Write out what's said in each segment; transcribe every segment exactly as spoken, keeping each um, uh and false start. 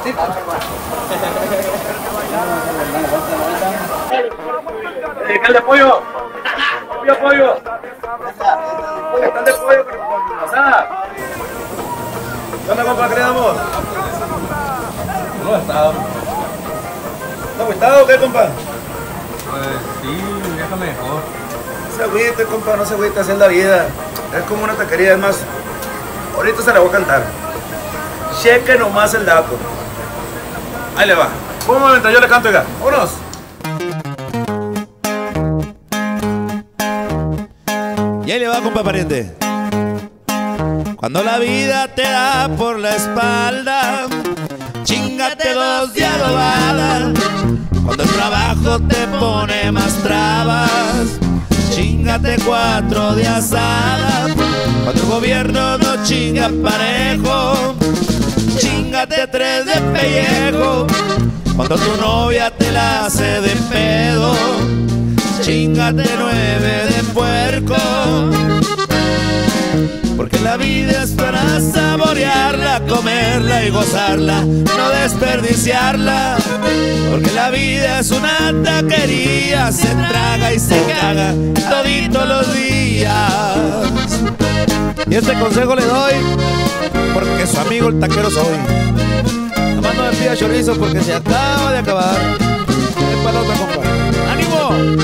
ratito. Eh, cal de pollo. Pollo, pollo. Cal de pollo con pasada. ¿Qué onda, compa? ¿Qué le damos? ¿Cómo está? ¿Está agüitado o qué, compa? Pues sí, déjame mejor. No se agüite, compa, no se agüite, así es la vida. Es como una taquería, es más. Ahorita se la voy a cantar. Cheque nomás el dato. Ahí le va. Un momento, yo le canto, oiga. Vámonos. Y ahí le va, compa pariente. Cuando la vida te da por la espalda, chíngate dos de adobada. Cuando el trabajo te pone más trabas, chíngate cuatro de asada. Cuando el gobierno no chinga parejo, chíngate tres de pellejo. Cuando tu novia te la hace de pedo, chíngate nueve de puerco. Porque la vida es para saborearla, comerla y gozarla, no desperdiciarla. Porque la vida es una taquería, se traga y se caga todito los días. Y este consejo le doy porque su amigo el taquero soy. Nomás no me pida chorizo porque se acaba de acabar. Es para la otra, compa. ¡Ánimo!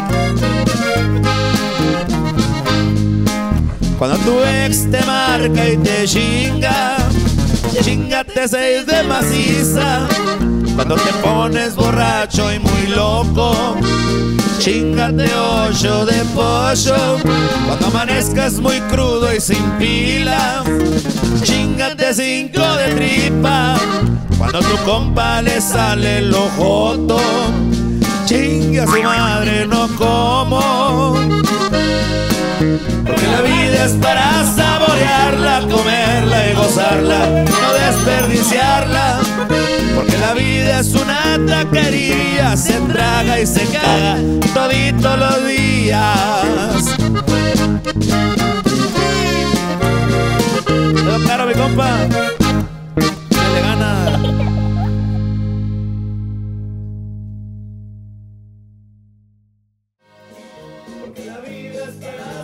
Cuando tu ex te marca y te chinga, chíngate seis de maciza. Cuando te pones borracho y muy loco, chíngate ocho de pollo. Cuando amanezcas muy crudo y sin pila, chíngate cinco de tripa. Cuando tu compa le sale el ojoto, chingue a su madre, no como. Porque la vida es para saborearla, comerla y gozarla, no desperdiciarla. Porque la vida es una taquería, se traga y se caga toditos los días. Te lo claro, mi compa. Le gana. Porque la vida es para